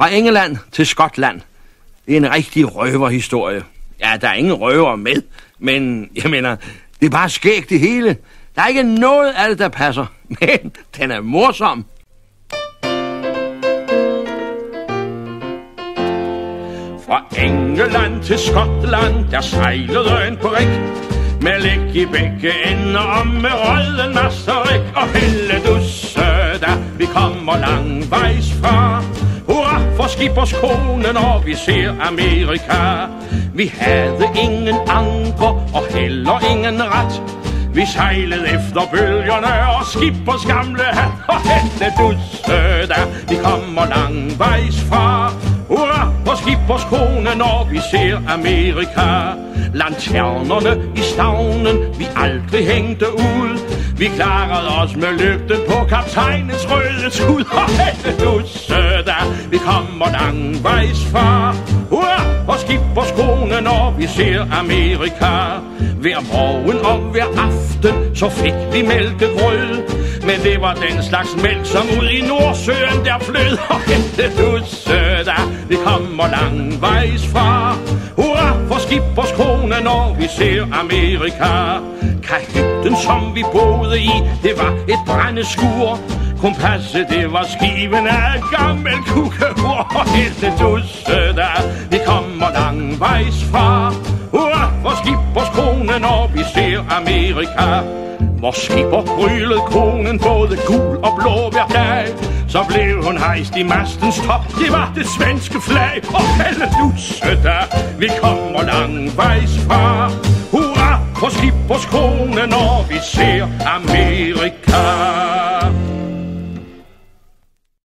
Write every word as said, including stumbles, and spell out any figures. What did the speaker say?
Fra Engeland til Skotland. Det er en rigtig røverhistorie. Ja, der er ingen røver med, men jeg mener, det er bare skægt det hele. Der er ikke noget af det, der passer, men den er morsom. Fra Engeland til Skotland, der sejlede en brik med læg i begge ender og med røden masterik og hele dusse, der vi kommer langvejs fra. Hurra for skibers kone, når vi ser Amerika. Vi havde ingen anker og heller ingen ret. Vi sejlede efter bølgerne og skibers gamle hat og hele dusse, der vi kommer langvejs fra. Hurra for skibers kone, når vi ser Amerika. Lanternerne i stavnen, vi aldrig hængte ud. Vi klarede os med lygten på kaptajnens røde skud. Og hele dusse, der vi kommer langvejs fra. Hurra for skibers kone, når vi ser Amerika. Hver morgen og hver aften, så fik vi mælkegrød. Men det var den slags mælk, som ud i Nordsøen der flød. Og hele dusse, der vi kommer langvejs fra. Hurra for skibers kone, når vi ser Amerika. Kahytten, som vi boede i, det var et brændeskur. Kompasset, det var skiven af et gammel kukehur. Og hele dusse, der vi kommer langvejs fra. Hurra for skibers kone, når vi ser Amerika. Hvor skipper brylede konen både gul og blå hver dag. Så blev hun hejst i mastens top, det var det svenske flag. Og hele dusse, der vi kommer langvejs fra. Hurra for skibers kone, når vi ser Amerika.